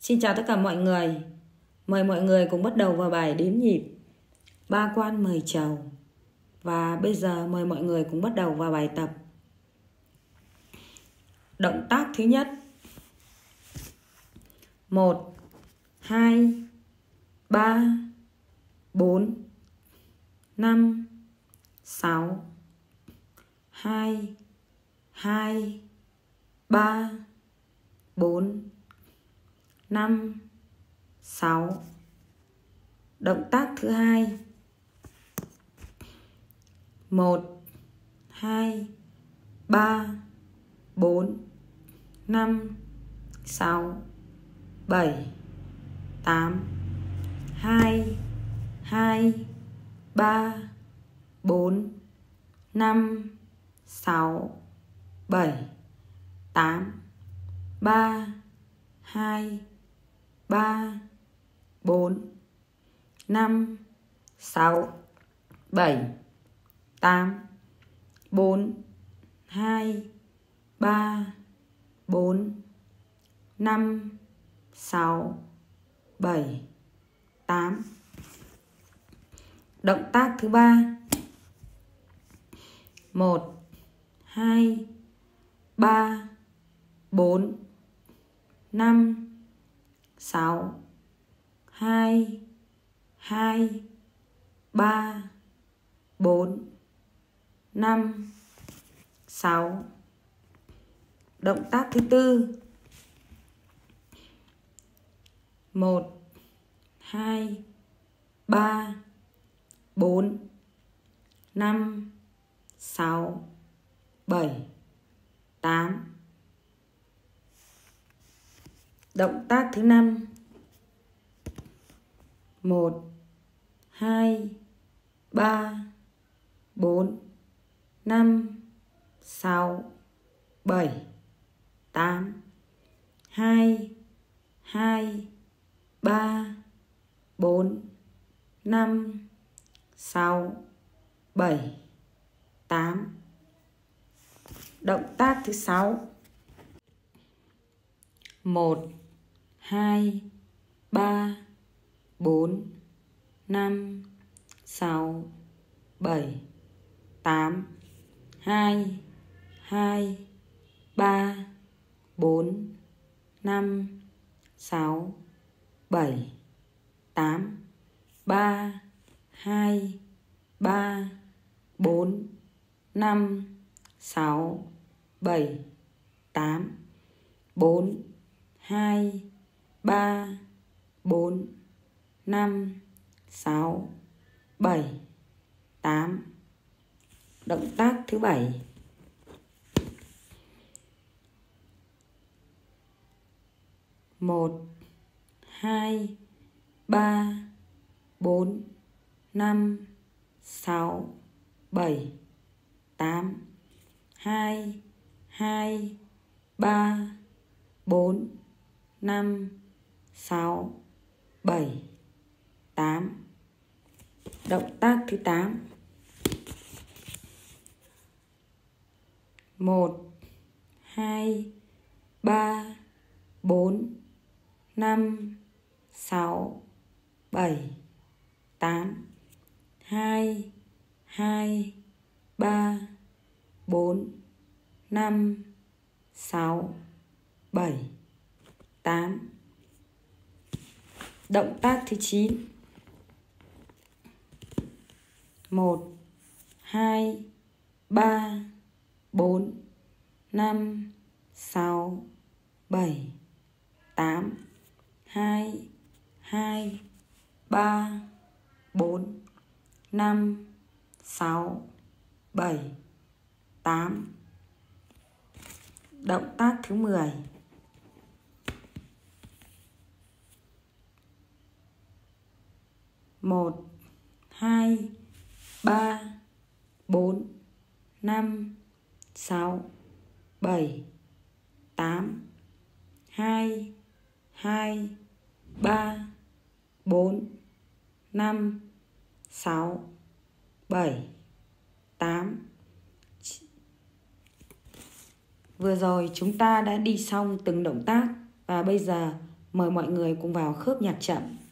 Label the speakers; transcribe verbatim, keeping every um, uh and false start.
Speaker 1: Xin chào tất cả mọi người. Mời mọi người cùng bắt đầu vào bài đếm nhịp Ba Quan Mời Chầu. Và bây giờ mời mọi người cùng bắt đầu vào bài tập. Động tác thứ nhất: một, hai, ba, bốn, năm, sáu. hai, hai, ba, bốn, năm, sáu. Động tác thứ hai: một, hai, ba, bốn, năm, sáu, bảy, tám. hai, hai, ba, bốn, năm, sáu, bảy, tám. ba, hai, ba, bốn, năm, sáu, bảy, tám. bốn, hai, ba, bốn, năm, sáu, bảy, tám. Động tác thứ ba: một, hai, ba, bốn, năm, sáu. hai, hai, ba, bốn, năm, sáu. Động tác thứ tư: một, hai, ba, bốn, năm, sáu, bảy, tám. Động tác thứ năm: một, hai, ba, bốn, năm, sáu, bảy, tám. hai, hai, ba, bốn, năm, sáu, bảy, tám. Động tác thứ sáu: một, hai, ba, bốn, năm, sáu, bảy, tám. hai, hai, ba, bốn, năm, sáu, bảy, tám. ba, hai, ba, bốn, năm, sáu, bảy, tám. bốn, hai, ba, bốn, năm, sáu, bảy, tám. Động tác thứ bảy: một, hai, ba, bốn, năm, sáu, bảy, tám. hai, hai, ba, bốn, năm, sáu, bảy, tám. Động tác thứ tám: một, hai, ba, bốn, năm, sáu, bảy, tám. hai, hai, ba, bốn, năm, sáu, bảy, tám. Động tác thứ chín: một, hai, ba, bốn, năm, sáu, bảy, tám. hai, hai, ba, bốn, năm, sáu, bảy, tám. Động tác thứ mười: một, hai, ba, bốn, năm, sáu, bảy, tám. hai, hai, ba, bốn, năm, sáu, bảy, tám. Vừa rồi chúng ta đã đi xong từng động tác và bây giờ Mời mọi người cùng vào khớp nhạc chậm.